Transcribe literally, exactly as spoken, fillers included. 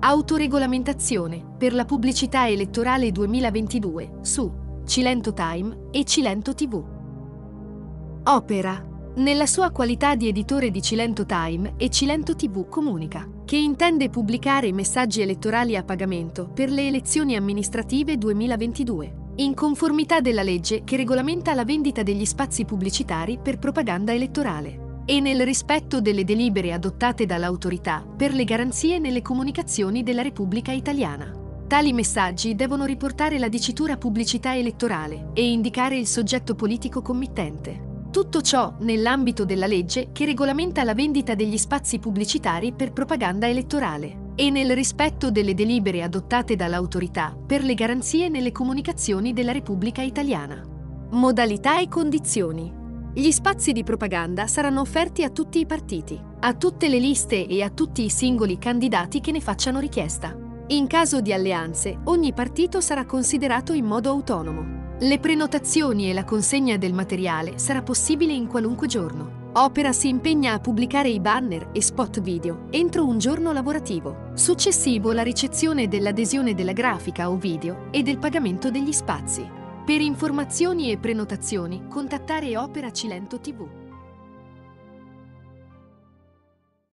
Autoregolamentazione per la pubblicità elettorale duemilaventidue su Cilento Time e Cilento tivù. Opera. Nella sua qualità di editore di Cilento Time e Cilento tivù comunica che intende pubblicare messaggi elettorali a pagamento per le elezioni amministrative duemilaventidue, in conformità della legge che regolamenta la vendita degli spazi pubblicitari per propaganda elettorale e nel rispetto delle delibere adottate dall'Autorità per le garanzie nelle comunicazioni della Repubblica Italiana. Tali messaggi devono riportare la dicitura pubblicità elettorale e indicare il soggetto politico committente. Tutto ciò nell'ambito della legge che regolamenta la vendita degli spazi pubblicitari per propaganda elettorale e nel rispetto delle delibere adottate dall'Autorità per le garanzie nelle comunicazioni della Repubblica Italiana. Modalità e condizioni. Gli spazi di propaganda saranno offerti a tutti i partiti, a tutte le liste e a tutti i singoli candidati che ne facciano richiesta. In caso di alleanze, ogni partito sarà considerato in modo autonomo. Le prenotazioni e la consegna del materiale sarà possibile in qualunque giorno. Opera si impegna a pubblicare i banner e spot video entro un giorno lavorativo. Successivo la ricezione dell'adesione della grafica o video e del pagamento degli spazi. Per informazioni e prenotazioni, contattare Opera Cilento tivù.